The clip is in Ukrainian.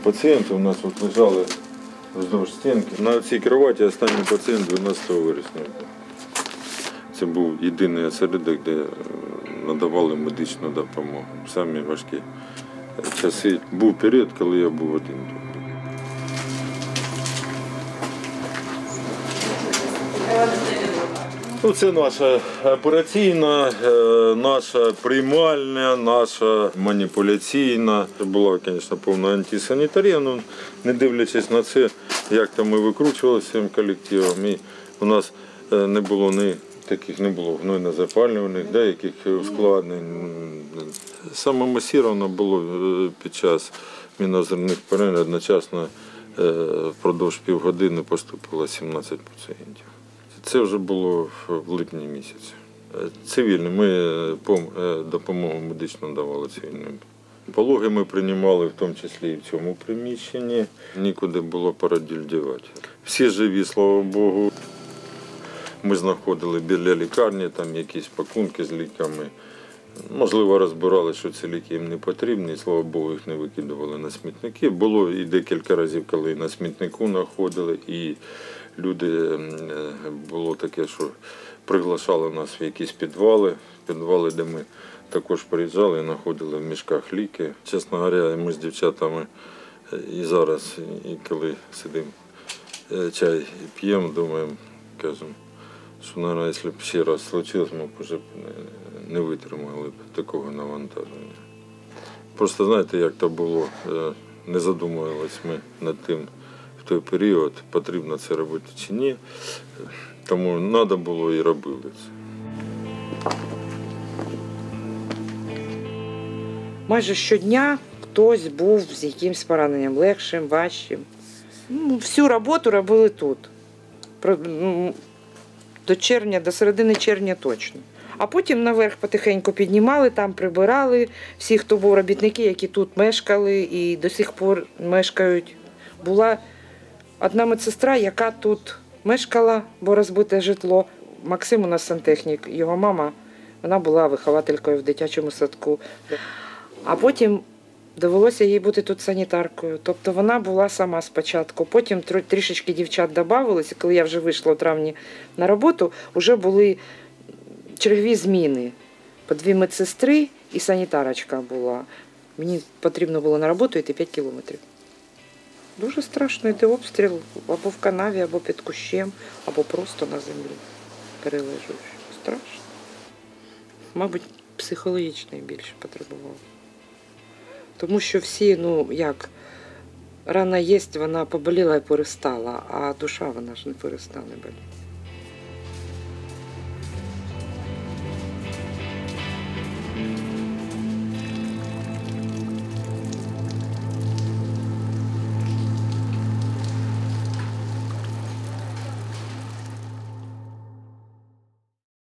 Пацієнти у нас от лежали вздовж стінки. На цій кроваті останній пацієнт 12 вересня. Це був єдиний осередок, де надавали медичну допомогу. Самі важкі часи. Був період, коли я був один тут. Це наша операційна, наша приймальня, наша маніпуляційна. Була, звісно, повна антисанітарія, але не дивлячись на це, як там ми викручувалися цим колективом. І у нас не було не було гнойно-запалювальних, деяких ускладнень. Саме масіровано було під час мінозерних перерв, одночасно впродовж півгодини поступило 17 пацієнтів. Це вже було в липні місяці. Цивільні, ми допомогу медичну давали цивільним. Пологи ми приймали в тому числі і в цьому приміщенні. Нікуди було породіль дівати. Всі живі, слава Богу. Ми знаходили біля лікарні там якісь пакунки з ліками. Можливо, розбирали, що ці ліки їм не потрібні, і, слава Богу, їх не викидували на смітники. Було і декілька разів, коли на смітнику знаходили, і люди, було таке, що приглашали нас в якісь підвали, де ми також приїжджали і знаходили в мішках ліки. Чесно говоря, ми з дівчатами і зараз, і коли сидимо, чай п'ємо, думаємо, кажемо, що, мабуть, якщо б ще раз случилось, ми б вже не витримали б такого навантаження. Просто знаєте, як то було, не задумувалися ми над тим в той період, потрібно це робити чи ні, тому треба було і робили це. Майже щодня хтось був з якимось пораненням, легшим, важчим. Всю роботу робили тут. До середини червня точно. А потім наверх потихеньку піднімали, там прибирали всі, хто був робітники, які тут мешкали і до сих пор мешкають. Була одна медсестра, яка тут мешкала, бо розбите житло. Максим у нас сантехнік, його мама, вона була вихователькою в дитячому садку. А потім довелося їй бути тут санітаркою. Тобто вона була сама спочатку. Потім трішечки дівчат додавалося. Коли я вже вийшла у травні на роботу, вже були чергові зміни. По 2 медсестри і санітарочка була. Мені потрібно було на роботу йти 5 кілометрів. Дуже страшно йти обстріл або в канаві, або під кущем, або просто на землі перележуєш. Страшно. Мабуть, психологічний більше потребував. Тому що всі, рана є, вона поболіла і перестала, а душа вона ж не перестане боліти.